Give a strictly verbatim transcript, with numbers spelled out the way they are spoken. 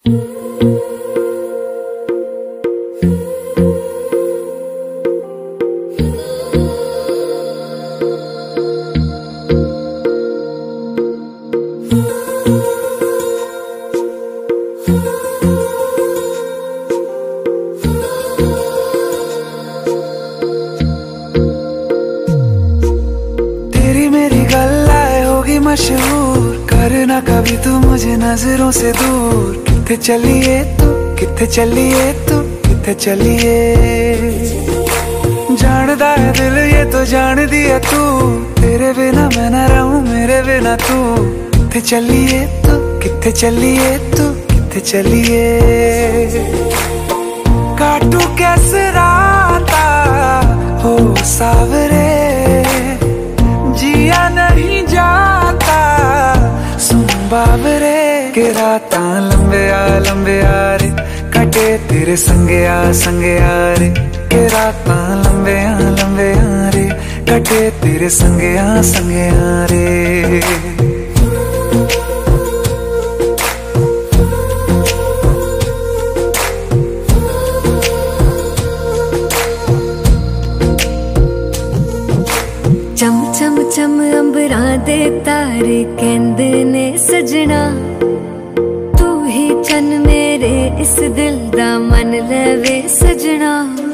मशहूर करना कभी तू मुझे नजरों से दूर। किथे चलिए तू, किथे चलिए तू, किथे चलिए। जानदा है दिल ये तो जान दिया तू, तेरे बिना मैं ना रहूं मेरे बिना तू। किथे चलिए तू, किथे चलिए तू, किथे चलिए। काटू कैसे राता हो सावरे, जिया नहीं जाता सुन बाबरे। के राता लंबे आ लंबे आ रे, कटे तेरे संगे आ संगे आ रे। के राता लंबे आ लंबे आ रे, कटे तेरे संगे आ संगे आ रे। चम चम चम अंबरां दे तारे कहंदे ने सजना, तू ही चन मेरे इस दिल दा मन लवे सजना।